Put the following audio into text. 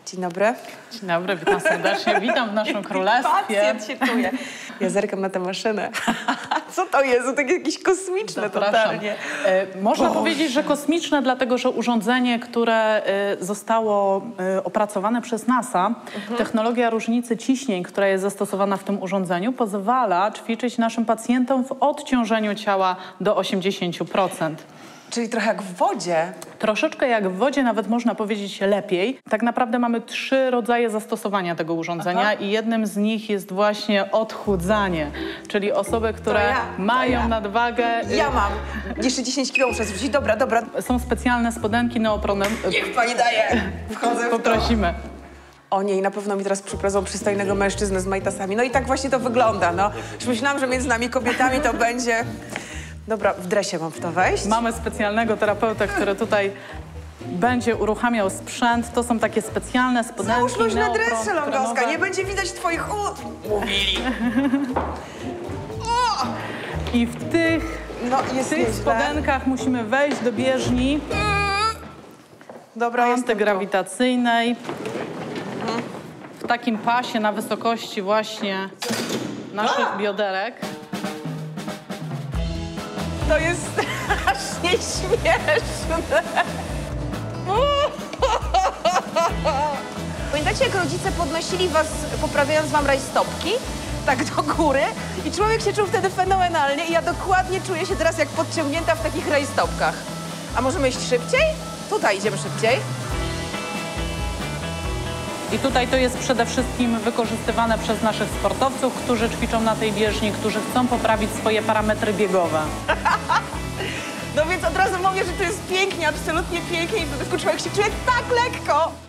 Dzień dobry. Dzień dobry, witam serdecznie. Witam w naszym królestwie. Pacjent się czuje. Ja zerkam na tę maszynę. Co to jest? To takie jakieś kosmiczne totalnie. Można powiedzieć, że kosmiczne, dlatego że urządzenie, które zostało opracowane przez NASA, technologia różnicy ciśnień, która jest zastosowana w tym urządzeniu, pozwala ćwiczyć naszym pacjentom w odciążeniu ciała do 80%. Czyli trochę jak w wodzie. Troszeczkę jak w wodzie, nawet można powiedzieć lepiej. Tak naprawdę mamy 3 rodzaje zastosowania tego urządzenia i jednym z nich jest właśnie odchudzanie, czyli osoby, które mają nadwagę. Ja mam. Jeszcze 10 kg muszę zrzucić. Dobra. Są specjalne spodenki neopronem. Niech pani daje. Wchodzę w to. Poprosimy. O nie, i na pewno mi teraz przyprowadzą przystojnego mężczyznę z majtasami. No i tak właśnie to wygląda, no. Już myślałam, że między nami kobietami to będzie... Dobra, w dresie mam w to wejść. Mamy specjalnego terapeutę, który tutaj będzie uruchamiał sprzęt. To są takie specjalne spodenki. Załóż luźne dresy, Longowska, nie będzie widać twoich Mówili. I w tych, spodenkach musimy wejść do bieżni antygrawitacyjnej. W takim pasie na wysokości właśnie naszych bioderek. To jest strasznie śmieszne. Pamiętacie, jak rodzice podnosili was, poprawiając wam rajstopki? Tak do góry. I człowiek się czuł wtedy fenomenalnie. I ja dokładnie czuję się teraz jak podciągnięta w takich rajstopkach. A możemy iść szybciej? Tutaj idziemy szybciej. I tutaj to jest przede wszystkim wykorzystywane przez naszych sportowców, którzy ćwiczą na tej bieżni, którzy chcą poprawić swoje parametry biegowe. No więc od razu mówię, że to jest pięknie, absolutnie pięknie i w dodatku człowiek się czuje tak lekko.